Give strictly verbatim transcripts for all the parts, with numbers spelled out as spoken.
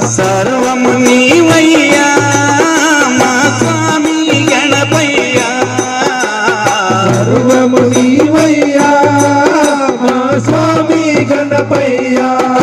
సర్వము నీవయ్యా మా స్వామి గణపయ్య సర్వము నీవయ్యా మా స్వామి గణపయ్య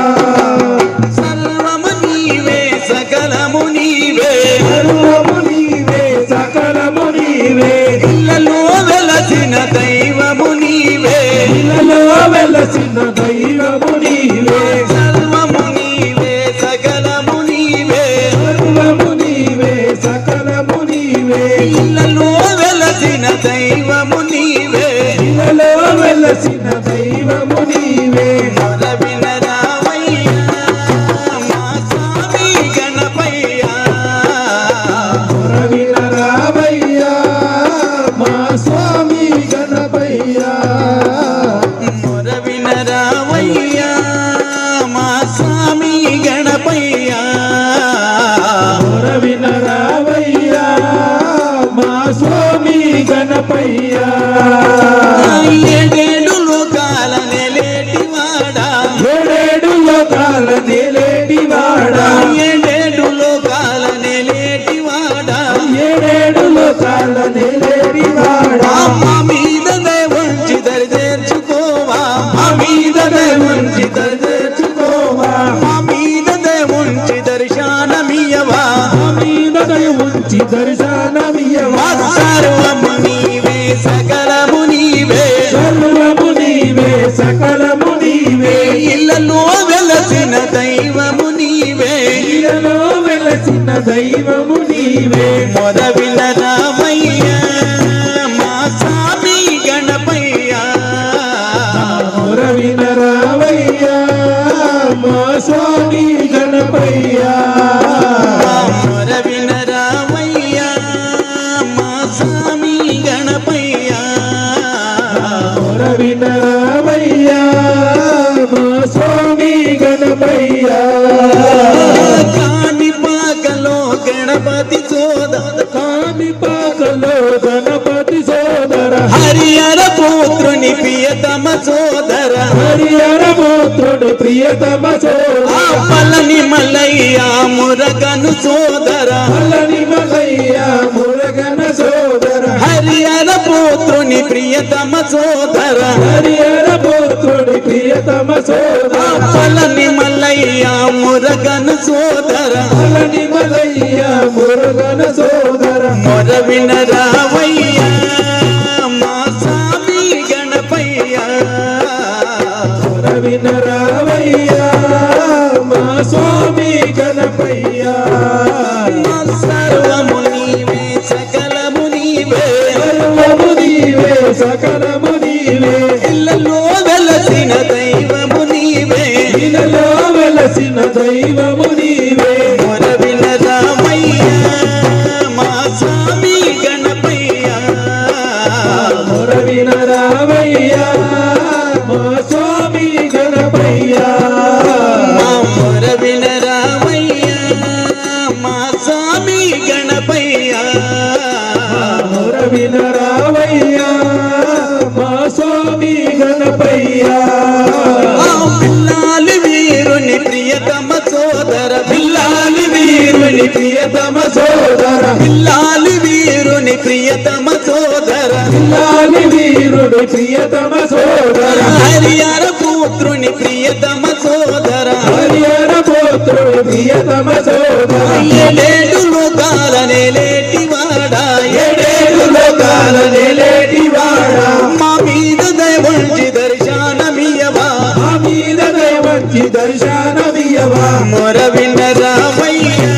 సర్వము నీవే సకలము నీవే సర్వము నీవే సకలము నీవే ఇళ్ళలో వెలసిన దైవము నీవే ఇళ్ళలో వెలసిన దైవము నీవే సర్వము నీవే సకలము నీవే సర్వము నీవే సకలము నీవే ఇళ్ళలో వెలసిన దైవము నీవే ఇళ్ళలో వెలసిన దైవము నీవే మొరవిన రావయ్యా మా స్వామి గణపయ్య మొరవిన రావయ్యా మా స్వామి గణపయ్య మొరవిన రావయ్యా మా స్వామి గణపయ్య మొరవిన రావయ్యా మా స్వామి గణపయ్య ఏడేడు లోకాల నెలేటివాడా ఏడేడు లోకాల నేలేటివాడా ఏడేడు లోకాల నెలేటివాడా ఏడేడు లోకాల నేలేటివాడా మా మీద దయవంచి దరి చేర్చుకోవా మా మీద దయవంచి దరి చేర్చుకోవా మా మీద దయవంచి దర్శనమియవా మా మీద దయ ఉంచి దర్శనమియ్యవా సర్వము నీవే సకలము నీవే సర్వము నీవే సకలము నీవే ఇళ్ళలో వెలసిన దైవము నీవే ఇలలో వెలసిన దైవము నీవే మొదవిన రామయ్య మా స్వామి గణపయ్య మొరవిన రావయ్యా మా స్వామి గణపయ్య మొరవిన రామయ్య మా స్వామి గణపయ్య మొరవిన రావయ్యా మా స్వామి గణపయ్య కాణిపాకలో గణపతి సోదర కాణిపాకలో గణపతి సోదర హరిహర పుత్రుని ప్రియతమ సోదర హరిహర పుత్రుడు ప్రియతమ సోదర పలని మల్లయ్య మురగను సోదర అలని మలయ్య మురగన సోదర హరిహర పుత్రుని ప్రియతమ సోదర హరిహర పుత్రుడి ప్రియతమ సోదర పలని మల్లయ్య మురగను సోదర అలని మలయ్య మురగన సోదర మొరవిన రావయ్య మా స్వామి గణపయ్య మొరవిన రావయ్యా మా స్వామి గణపయ్య సర్వము నీవే సకలము నీవే సర్వము నీవే సకలము నీవే ఇళ్ళలో వెలసిన దైవము నీవే ఇలలో వెలసిన దైవము నీవే మొరవిన రామయ్య మా స్వామి గణపయ్య మొరవిన రావయ్యా మా స్వామి గణపయ్య మా మొరవిన రామయ్య మా స్వామి గణపయ్య మొరవిన రావయ్యా మా స్వామి గణపయ్య పిల్లాలి వీరుని ప్రియతమ సోదర పిల్లాలి వీరుని ప్రియతమ సోదర పిల్లాలి వీరుని ప్రియతమ సోదర పిల్లాలి వీరుడి ప్రియతమ సోదర హరిహర పుత్రుని ప్రియతమ సోదర హరిహర పుత్రుడి ప్రియతమ సోదర ఏడేడు లోకాల నేలేటివాడా ఏడేడు లోకాల నేలేటివాడా మా మీద దయవంచి దర్శనమియవా మా మీద దయవంచి దర్శనమియ్యవా మొరవిన రామయ్య